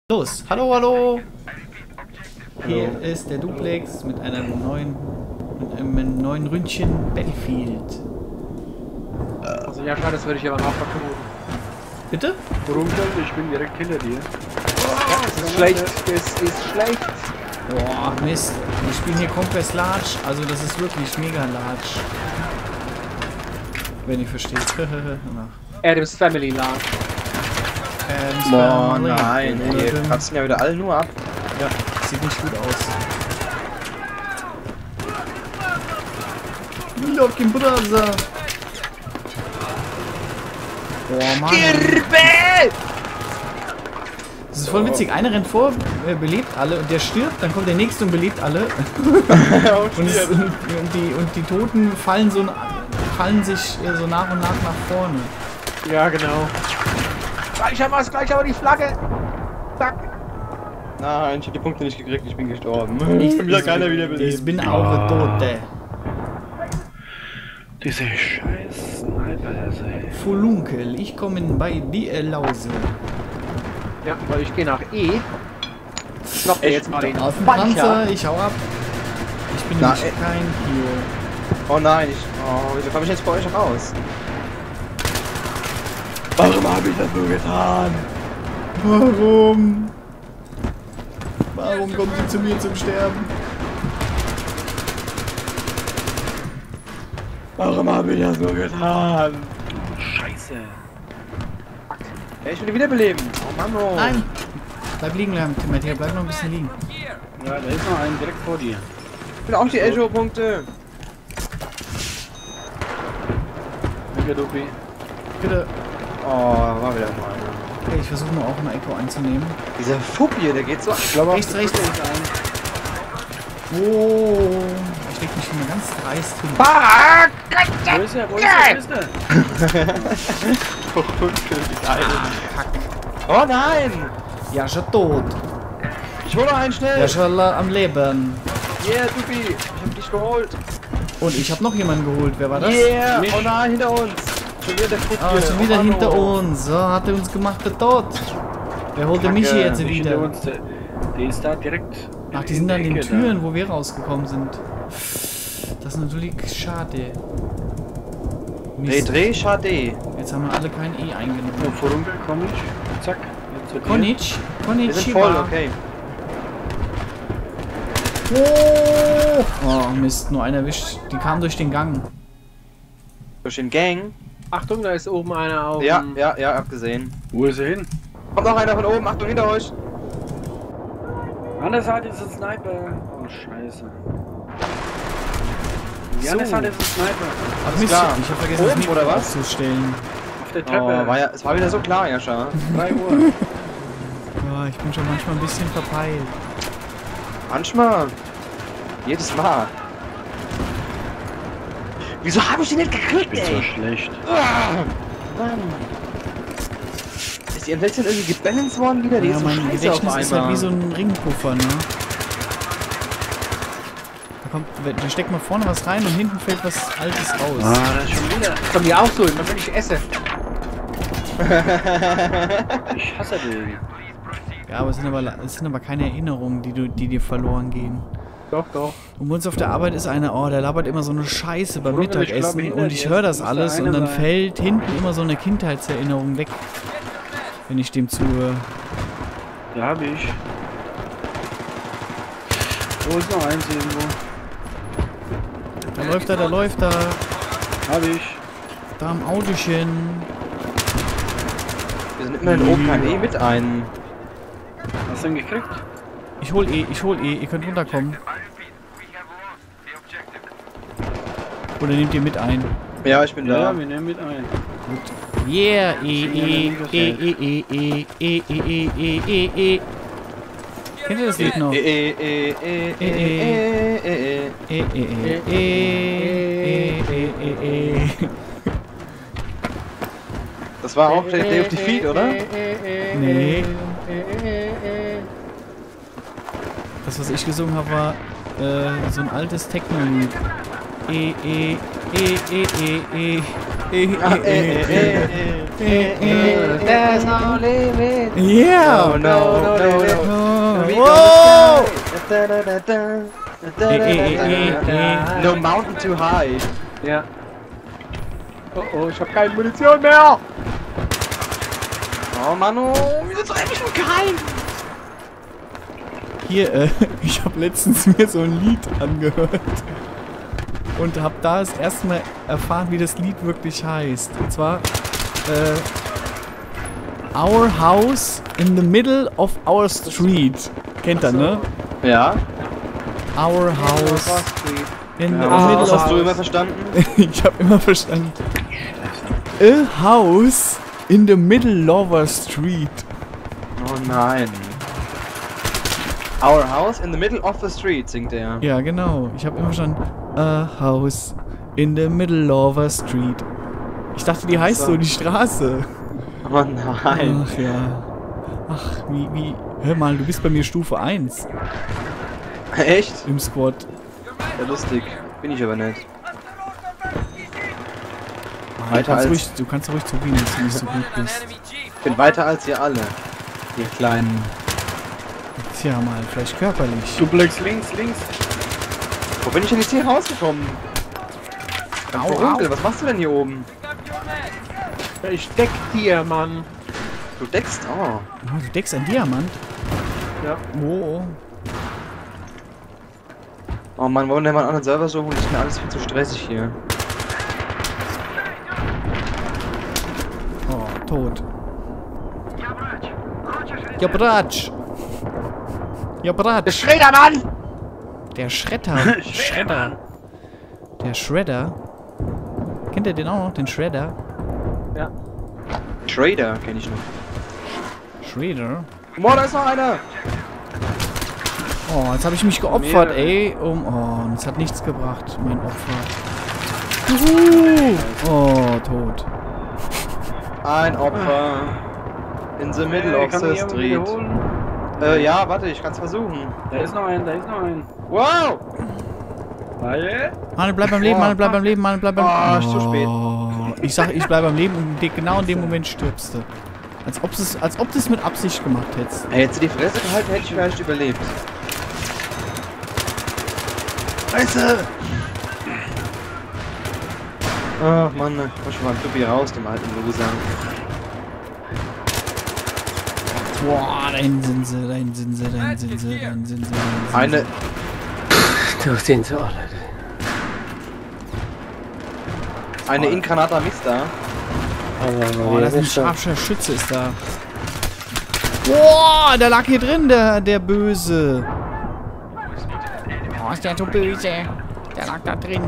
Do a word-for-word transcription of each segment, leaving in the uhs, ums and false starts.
Los, hallo, hallo! Hier hallo. Ist der Duplex mit einem neuen, mit einem neuen Ründchen Battlefield. Also ja, schade, das würde ich aber nachverkaufen. Bitte? Warum denn? Ich bin direkt hinter dir. Ja, das ist schlecht, das ist schlecht. Boah, Mist. Wir spielen hier Conquest Large, also das ist wirklich mega large. Wenn ihr versteht. Adam's Family Large. Adam's Boah, Family. nein, ey, ihr kratzen ja wieder alle nur ab. Ja, sieht nicht gut aus. Lucky Brother! Boah, Mann. Girbe! Das ist voll witzig. Einer rennt vor, äh, belebt alle und der stirbt, dann kommt der nächste und belebt alle. und, es, und, und, die, und die Toten fallen so fallen sich äh, so nach und nach nach vorne. Ja, genau. Gleich haben wir es, gleich haben wir die Flagge. Zack. Nein, ich hab die Punkte nicht gekriegt, ich bin gestorben. Ich bin wieder keiner wieder belebt. Ich bin auch ein Tote. Diese scheiß Sniper. Fulunkel, ich komme bei dir Lause. Ja, weil ich gehe nach E. Schnapp mir jetzt mal den auf den Panzer, ich hau ab. Ich bin Na, nämlich ey. kein Pio. Oh nein, ich. Oh, wieso komme ich jetzt bei euch raus? Warum habe ich das so getan? Warum? Warum kommen sie zu mir zum Sterben? Warum habe ich das so getan? Scheiße. Ja, ich will wiederbeleben. Oh Mann, oh. Nein! Bleib liegen, Matthias, bleib noch ein bisschen liegen. Ja, da ist noch ein direkt vor dir. Ich will auch die Echo-Punkte. Danke, Dupi. Bitte. Oh, war wieder mal einer. Okay, ich versuche nur auch eine Echo einzunehmen. Dieser Fupp hier, der geht so. Ich glaube, Rechts, rechts. Oh, ich leg mich schon mal ganz dreist hin. Wo ist er? Wo ist er? Wo ist er? Kack. Oh nein! Ja, schon tot. Ich hole noch einen schnell! Ja, schon am Leben. Yeah, Dupi! Ich hab dich geholt! Und ich habe noch jemanden geholt. Wer war das? Yeah! Mich. Oh nein, hinter uns! Schon wieder der Fupp Ah, hier! schon Oh wieder Mann, hinter oh. uns. So, hat er uns gemacht, der Tod. Wer holte Kacke. mich hier jetzt Nicht hinter wieder? uns, der, der ist da direkt. Ach, die in sind der an den Ecke Türen, wo wir rausgekommen sind. Das ist natürlich schade. Dreh, Mist. dreh, schade! Jetzt haben wir alle kein E Da. eingenommen. Nur vorunter, komm ich. Zack. Jetzt zu dir. Konnichi. Wir sind voll, Konnichiwa. okay. Oh. Oh, Mist, nur einer erwischt. Die kamen durch den Gang. Durch den Gang. Achtung, da ist oben einer auf. Ja, dem- ja, ja, abgesehen. Wo ist er hin? Kommt noch einer von oben, Achtung, hinter euch! An der Seite ist ein Sniper. Oh, scheiße. Die So. andere Seite ist ein Sniper. Ach Mist, klar. ich habe vergessen, das Oben, Mikro oder was? aufzustellen. Auf der Oh, Treppe. war ja, es war wieder so klar, Jascha. drei Uhr. Oh, ich bin schon manchmal ein bisschen verpeilt. Manchmal. Jedes Mal. Wieso habe ich den nicht gekriegt, Ich bin so ey? schlecht. Ah, Mann. Ist die Invention irgendwie gebalanced worden wieder? Die Ja, ist so mein scheiße Gedächtnis auf ist halt einmal. wie so ein Ringpuffer, ne? Da kommt, da steckt mal vorne was rein und hinten fällt was Altes raus. Ah, das ist schon wieder. Von mir auch so, immer wenn ich esse. Ich hasse den. Ja, aber es sind aber, es sind aber keine Erinnerungen, die, du, die dir verloren gehen. Doch, doch. Und bei uns auf der Arbeit ist einer, oh, der labert immer so eine Scheiße beim Bruder, ich Mittagessen glaube, hinter und ich dir höre das muss da alles und einer dann sein. fällt hinten immer so eine Kindheitserinnerung weg, wenn ich dem zuhöre. Da hab ich. Wo ist noch eins irgendwo? Da läuft er, da läuft er, Hab ich. da am Autochen. Wir sind immerhin oben kein E mit ein. Hast du ihn gekriegt? Ich hol eh, ich hol eh, ihr könnt runterkommen. Oder nehmt ihr mit ein? Ja, ich bin Ja, da. wir nehmen mit ein. Yeah, e, e, e, e, e, e, e, e, e, e, e. Kennt ihr das Lied noch? E, e, e, e, e, e, e, e. E, e, e, e, e, e, e. Das war auch der Day of Defeat, oder? Nee. Das, was ich gesungen habe, war äh, so ein altes Techno-Lied. E, e, e, e, e, e. eh, Ah, eh, eh, eh, eh, eh. There's no limit. Yeah! No, no, no, no, no. Oh. We Whoa! go da, da, da, da, da, Eh, da, eh, da, eh, da, eh, da. No mountain too high. Ja. Oh oh, ich hab keine Munition mehr! Oh Manu, wieso treff ich mich kein? Hier, äh, ich habe letztens mir so ein Lied angehört. Und habe da das erste Mal erfahren, wie das Lied wirklich heißt. Und zwar, äh, Our House in the Middle of Our Street. Kennt ihr, ne? Ja. Our House in the Ja, Middle was of... hast du immer verstanden? Ich habe immer verstanden. A House in the Middle of Our Street. Oh nein. Our house in the middle of the street, singt er. Ja, genau. Ich habe immer verstanden. A House in the Middle of Our Street. Ich dachte, die heißt so, die Straße. Oh nein. Ach ja. Ach, wie, wie... Hör mal, du bist bei mir Stufe eins Echt? im Squad. Ja, lustig. Bin ich aber nicht. Ah, du, Weiter kannst als- ruhig, du kannst ruhig zugeben, dass du nicht so gut bist. Ich bin weiter als ihr alle. Ihr kleinen. Tja mal, vielleicht körperlich. Duplex links, links. Wo bin ich denn jetzt hier rausgekommen? Au, Au, Onkel, was machst du denn hier oben? Ich deck dir, Mann. Du deckst? Oh. Ah, du deckst ein Diamant? Ja. Oh. Oh Mann, wollen wir mal einen anderen Server suchen? Das ist mir alles viel zu stressig hier. Oh, tot. Ja, Bratsch. Ja, Bratsch. Schredder, Mann! Der Schredder. Schredder. Der Shredder. Kennt ihr den auch noch? Den Shredder? Ja. Trader kenn ich noch. Shredder. Boah, da ist noch einer! Oh, jetzt habe ich mich geopfert, Mehrere. ey. Um, oh, und es hat nichts gebracht, mein Opfer. Juhu. Oh, tot. Ein Opfer. In the middle Hey, of kann the mich jemand street. wiederholen? Äh, ja, warte, ich kann's versuchen. Da ist noch ein, da ist noch ein. Wow! Weil? Mann, bleib beim Leben, Mann, bleib beim Leben, Mann, bleib beim Oh, ist zu spät. Oh, ich sag, ich bleib am Leben und de- genau in dem Moment stirbst du. Als ob es, als ob du es mit Absicht gemacht hättest. Ey, hättest du die Fresse gehalten, hätte ich vielleicht überlebt. Scheiße! Ach Mann, komm schon mal ein Tuppi raus, dem alten Loser. Boah, dahin sind sie, dahin sind sie, dahin sind sie, dahin sind sie. dahin sind Eine. Du den so alle. Eine Incarnata Mixta. sie. Oh, das ist ein scharfer Schütze, ist da. Boah, der lag hier drin, der, der Böse. Oh, ist der so böse. Der lag da drin.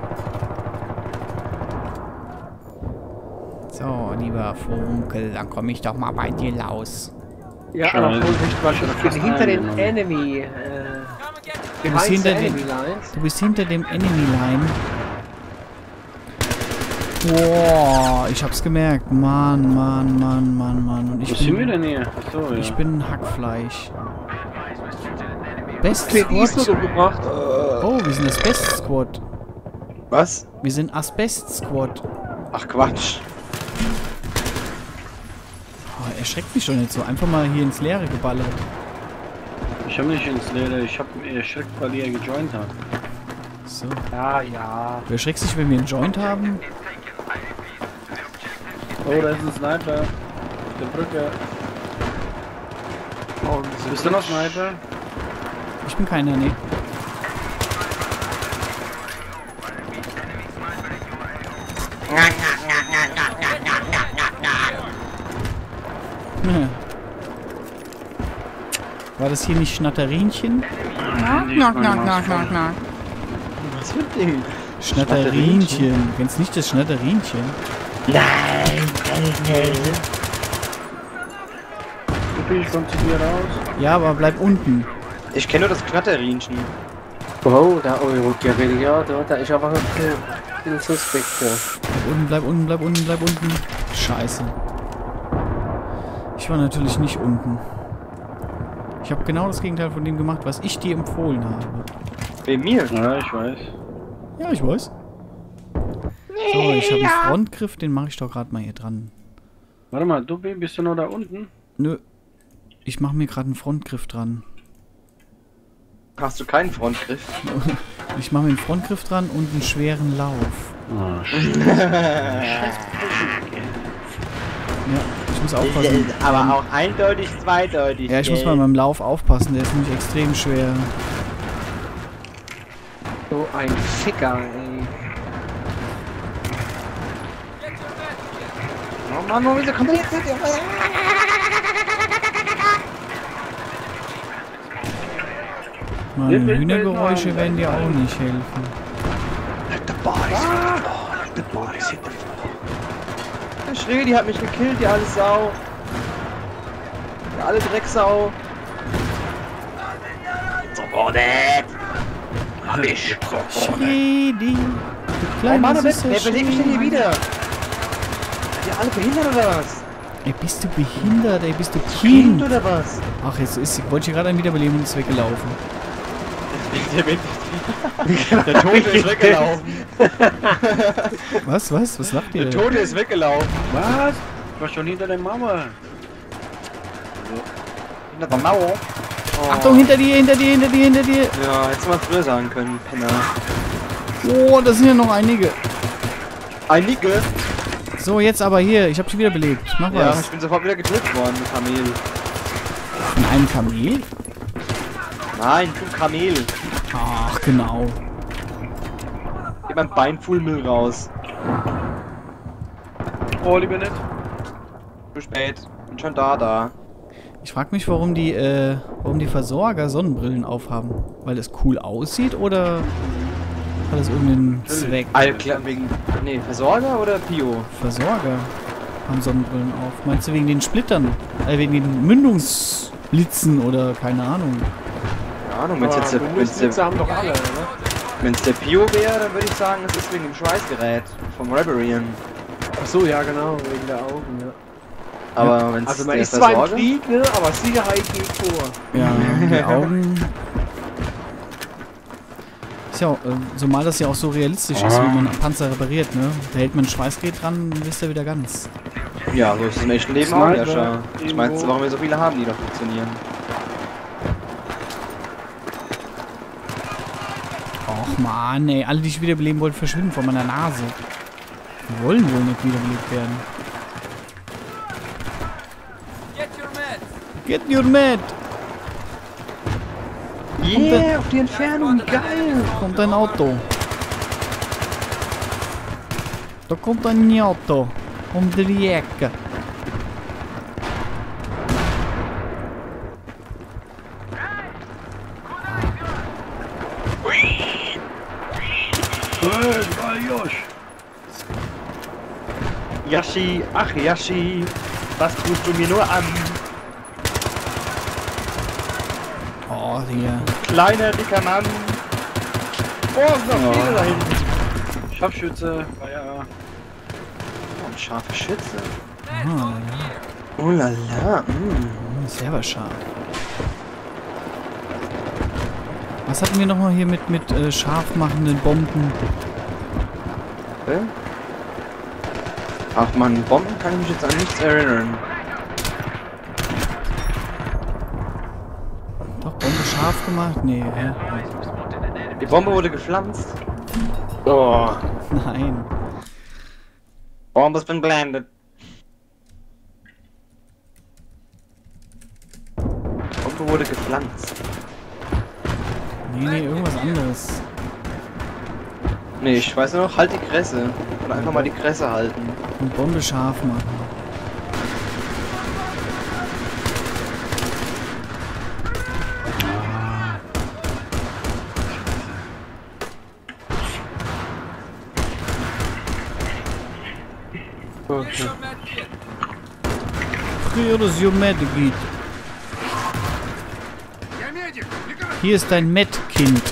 So, lieber Funkel, dann komme ich doch mal bei dir raus. Ja, aber Vorsicht, war schon Ich bin fast hinter den eingenommen. Enemy. Äh, Du bist behind the hinter dem, Enemy Lines. du bist hinter dem Enemy Line. Boah, ich hab's gemerkt. Mann, Mann, Mann, Mann, Mann. Und Wo ich sind wir bin, denn hier? Achso, ja. ich bin Hackfleisch. Best Clint Eastwood Squad. umgebracht. Oh, wir sind das Best Squad. Was? Wir sind Asbest Squad. Ach Quatsch. Oh, erschreckt mich schon nicht so. Einfach mal hier ins Leere geballert. Ich hab nicht ins Leere, ich hab mich erschreckt, weil ihr gejoint habt. So. Ja, ja. Du erschreckst dich, wenn wir einen Joint haben? Oh, da ist ein Sniper. Auf der Brücke. Oh, Bist du noch Sniper? Ich bin keiner, nee. Hm. War das hier nicht Schnatterinchen? Knock, knock, knock, knock, knock, knock. Was für ein Ding? Schnatterinchen. Du kennst nicht das Schnatterinchen? Ich komm zu dir raus. Ja, aber bleib unten. Ich kenne nur das Knatterinchen. Oh, da Euro-Guerilla, da, da ist aber ein ein Suspekt. Bleib unten, bleib unten, bleib unten, bleib unten. Scheiße. Ich war natürlich nicht unten. Ich habe genau das Gegenteil von dem gemacht, was ich dir empfohlen habe. Bei mir? Ja, ich weiß. Ja, ich weiß. So, ich habe einen Frontgriff, den mache ich doch gerade mal hier dran. Warte mal, du bist du noch da unten? Nö. Ich mache mir gerade einen Frontgriff dran. Hast du keinen Frontgriff? Ich mache mir einen Frontgriff dran und einen schweren Lauf. Oh, Ja, ich muss aufpassen. Aber auch eindeutig zweideutig. Ja, ich muss bei meinem Lauf aufpassen, der ist nämlich extrem schwer. So ein Ficker, ey. Oh Mann, oh, wieso kommt der jetzt? Meine Hühnergeräusche werden dir auch nicht helfen. Let the bodies hit the floor. Let the bodies hit the floor. Der Schräg, die hat mich gekillt, die alte Sau. Die alle Drecksau. So Gordon! Hab ich. Schreddy! Oh Mann, wer belegt mich denn hier wieder? Seid ihr alle behindert oder was? Ey, bist du behindert, ey, bist du Kind Kind? oder was? Ach, jetzt ist, wollte ich gerade einen wiederbeleben und ist weggelaufen. Der Tote ist weggelaufen. Was, was? Was lacht ihr? Der Tote ist weggelaufen. was? Ich war schon hinter der Mauer. Hinter der Mauer? Oh. Achtung, hinter dir, hinter dir, hinter dir, hinter dir! Ja, hättest du mal früher sagen können, Penner. Oh, da sind ja noch einige. Einige? So, jetzt aber hier, ich hab dich wiederbelebt. Mach Ja, was. ich bin sofort wieder getötet worden, du Kamel. Von einem Kamel? Nein, du Kamel. Ach, genau. Gib mein Bein voll Müll raus. Oh, lieber nicht. Zu spät. Bin schon da, da. Ich frag mich, warum die, äh, warum die Versorger Sonnenbrillen aufhaben. Weil es cool aussieht oder hat das irgendeinen Zweck? Alter, wegen. Nee, Versorger oder Pio? Versorger haben Sonnenbrillen auf. Meinst du wegen den Splittern? Äh, wegen den Mündungsblitzen oder keine Ahnung. Keine Ahnung, wenn's jetzt der, wenn's Blitze der, haben doch alle, ne? wenn's der Pio wäre, dann würde ich sagen, es ist wegen dem Schweißgerät vom Reberian. Ach so, ja genau, wegen der Augen, ja. Aber wenn's Also man der ist zwar im Versorger... Krieg, ne, aber Sicherheit geht vor. Ja, die Augen. Ist ja auch, äh, zumal das ja auch so realistisch ist, wie man einen Panzer repariert, ne? Da hält man ein Schweißgerät dran, dann ist er wieder ganz. Ja, so ist es im echten Leben auch, Sniper, Jascha. Ich meinst du, irgendwo. warum wir so viele haben, die doch funktionieren? Och man, ey, alle, die ich wiederbeleben wollte, verschwinden vor meiner Nase. Die wollen wohl nicht wiederbelebt werden. Get your med! Yeah, auf die Entfernung, geil! Kommt ein Auto. Da kommt ein Auto. Um die Ecke. Yashi, ach Yashi, was tust du mir nur an? Oh, Digga. Kleiner, dicker Mann. Oh, es sind noch viele da hinten. Scharfschütze, ja. Oh, ein scharfer Schütze. Ah, Oh la la, mm. ist selber scharf. Was hatten wir nochmal hier mit, mit äh, scharf machenden Bomben? Okay. Ach man, Bomben kann ich mich jetzt an nichts erinnern. Doch, Bombe scharf gemacht? Nee, hä? Die Bombe wurde gepflanzt. Oh. Nein. Bomb has been planted. Bombe wurde gepflanzt. Nee, nee, irgendwas anderes. Nee, ich weiß nur noch, halt die Kresse. Oder einfach mal die Kresse halten. Und Bombe scharf machen. Okay. Here is your Medkit. Hier ist dein Med-Kind.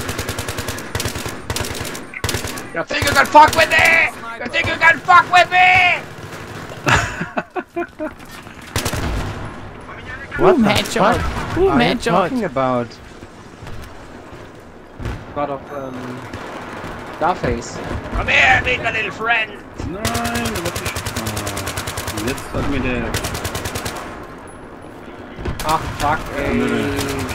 You think you can fuck with me? You think you can fuck with me? What Boom, the Headshot. fuck Boom, are you Headshot. talking about? War doch, ähm... Starface. Come here, meet my little friend. Nein, was ich. Ah, jetzt hat mir der. Ach, fuck, ey.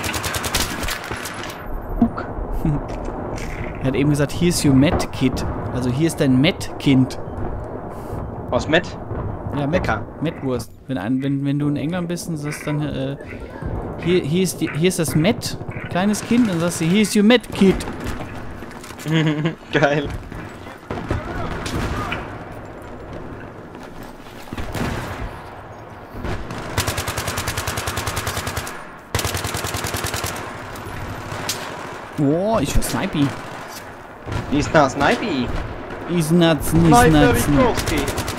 Er hat eben gesagt, hier ist your Met-Kid. Also hier ist dein Met-Kind. Was mit? Ja, Met, Metwurst. Wenn, ein, wenn, wenn du in England bist und sagst dann, äh, hier, hier, ist die, hier ist das Met, kleines Kind, und dann sagst du, hier ist your Met-Kid. Geil. Oh, ich war Snipey. Ist das Snipey? Is nuts, is Sniper nuts. Wikowski.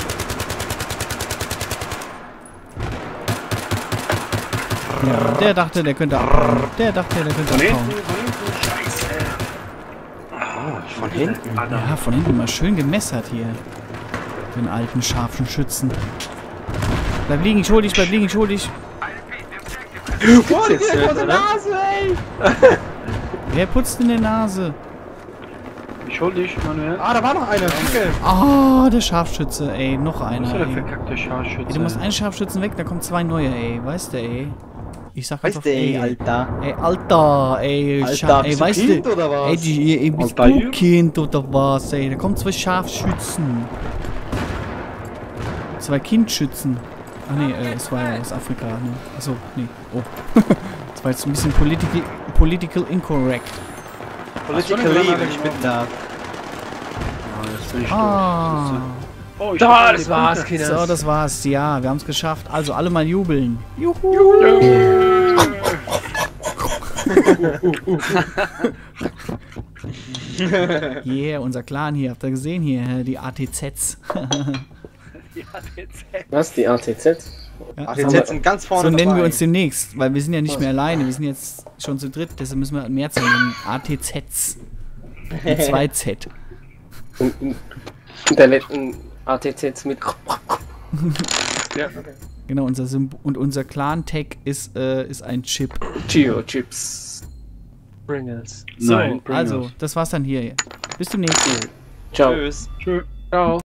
Ja, der dachte, der könnte abhauen. Der dachte, der könnte Von hinten, abhauen. von hinten, scheiße. Oh, von hinten? Ja, von hinten mal schön gemessert hier. Den alten scharfen Schützen. Bleib liegen, ich hol dich, bleib liegen, ich hol dich. Oh, die geht vor der Nase, ey! Wer putzt in der Nase? Ich hol dich, Manuel. Ah, da war noch einer. Okay. Ah, der Scharfschütze, ey. Noch Was einer, ist der ey. verkackte Scharfschütze? Ey, du machst einen Scharfschützen weg, da kommen zwei neue, ey. Weißt du, ey. Ich sag Weißt einfach, du, ey, ey. Alter. Ey, Alter, ey. Alter, Scha ey, bist du weißt Kind du, oder was? ey, die, ey, bist Alter, du hier? Kind oder was, ey? Da kommen zwei Scharfschützen. Zwei Kindschützen. Ach nee, äh, es war ja aus Afrika, ne? Achso, nee. Oh. Das war jetzt ein bisschen political, political incorrect. Political Hast du League, eine ich bin da. Ah, jetzt bin ich Ah. durch. Oh, ich Da, hab das die war's, Punkte. Kinder. So, das war's. Ja, wir haben's geschafft. Also alle mal jubeln. Juhu. Yeah, unser Clan hier. Habt ihr gesehen hier? Die A T Zs. Was, die A T Z? Ja, Ach, jetzt sind ganz vorne so nennen dabei. wir uns demnächst, weil wir sind ja nicht mehr alleine. Wir sind jetzt schon zu dritt, deshalb müssen wir mehr zu nennen. A T Zs. Mit zwei Z. Und, und der letzten A T Zs mit. Ja. Genau, unser Symb und unser Clan-Tag ist, äh, ist ein Chip. Geo-Chips. Pringles. So, Nein, also, das war's dann hier. Bis zum nächsten Mal. Ciao. Tschüss. Tschö. Ciao.